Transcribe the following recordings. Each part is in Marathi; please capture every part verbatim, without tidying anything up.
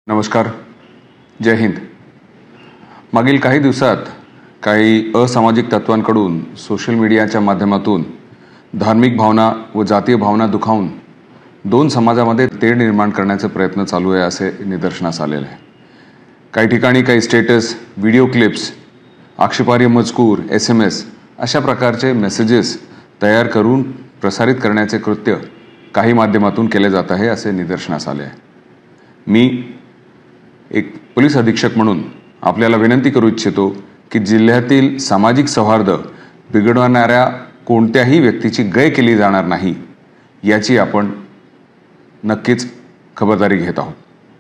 नमस्कार, जय हिंद। मागील काही दिवसात काही असामाजिक तत्वांकडून सोशल मीडियाच्या माध्यमातून धार्मिक भावना व जातीय भावना दुखावून दोन समाजामध्ये तेढ निर्माण करण्याचा प्रयत्न चालू आहे असे निदर्शनास आलेले आहे। काही ठिकाणी काही स्टेटस, व्हिडिओ क्लिप्स, आक्षेपार्ह मजकूर, एस एम एस अशा प्रकारचे मेसेजेस तयार करून प्रसारित करण्याचे कृत्य काही माध्यमातून केले जात आहे असे निदर्शनास आले आहे। मी एक पोलीस अधीक्षक म्हणून आपल्याला विनंती करू इच्छितो की जिल्ह्यातील सामाजिक सौहार्द बिघडवणाऱ्या कोणत्याही व्यक्तीची गय केली जाणार नाही याची आपण नक्कीच खबरदारी घेत आहोत।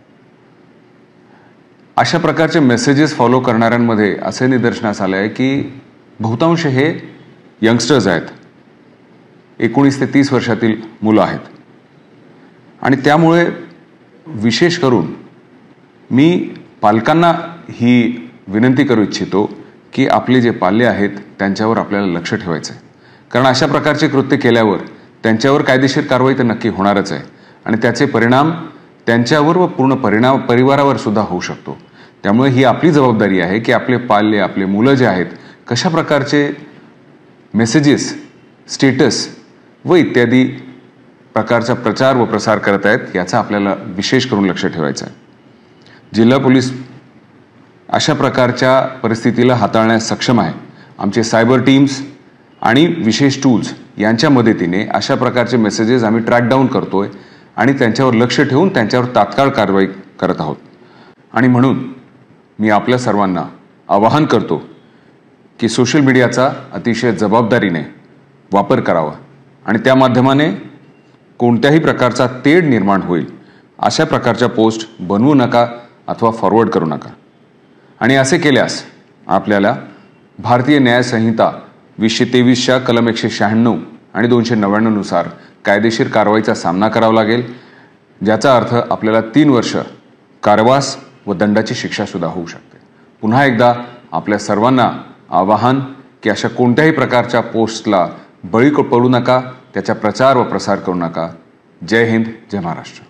अशा प्रकारचे मेसेजेस फॉलो करणाऱ्यांमध्ये असे निदर्शनास आले आहे की बहुतांश हे यंगस्टर्स आहेत, एकोणीस ते तीस वर्षातील मुलं आहेत आणि त्यामुळे विशेष करून मी पालकांना ही विनंती करू इच्छितो की आपले जे पाल्य आहेत त्यांच्यावर आपल्याला लक्ष ठेवायचं आहे, कारण अशा प्रकारचे कृत्य केल्यावर त्यांच्यावर कायदेशीर कारवाई तर नक्की होणारच आहे आणि त्याचे परिणाम त्यांच्यावर व पूर्ण परिणाम परिवारावर सुद्धा होऊ शकतो। त्यामुळे ही आपली जबाबदारी आहे की आपले पाल्य, आपले मुलं जे आहेत कशा प्रकारचे मेसेजेस, स्टेटस व इत्यादी प्रकारचा प्रचार व प्रसार करत आहेत याचा आपल्याला विशेष करून लक्ष ठेवायचं आहे। जिल्हा पोलीस अशा प्रकारच्या परिस्थितीला हाताळण्यास सक्षम आहे। आमचे सायबर टीम्स आणि विशेष टूल्स यांच्या मदतीने अशा प्रकारचे मेसेजेस आम्ही ट्रॅक डाऊन करतोय आणि त्यांच्यावर लक्ष ठेवून त्यांच्यावर तात्काळ कारवाई करत आहोत। आणि म्हणून मी आपल्या सर्वांना आवाहन करतो की सोशल मीडियाचा अतिशय जबाबदारीने वापर करावा आणि त्या माध्यमाने कोणत्याही प्रकारचा तेढ निर्माण होईल अशा प्रकारच्या पोस्ट बनवू नका अथवा फॉरवर्ड करू नका। आणि असे केल्यास आपल्याला भारतीय न्याय संहिता वीसशे तेवीसच्या कलम एकशे शहाण्णव आणि दोनशे नव्याण्णव नुसार कायदेशीर कारवाईचा सामना करावा लागेल, ज्याचा अर्थ आपल्याला तीन वर्ष कारावास व दंडाची शिक्षा सुद्धा होऊ शकते। पुन्हा एकदा आपल्या सर्वांना आवाहन की अशा कोणत्याही प्रकारच्या पोस्टला बळी पडू नका, त्याचा प्रचार व प्रसार करू नका। जय हिंद, जय महाराष्ट्र।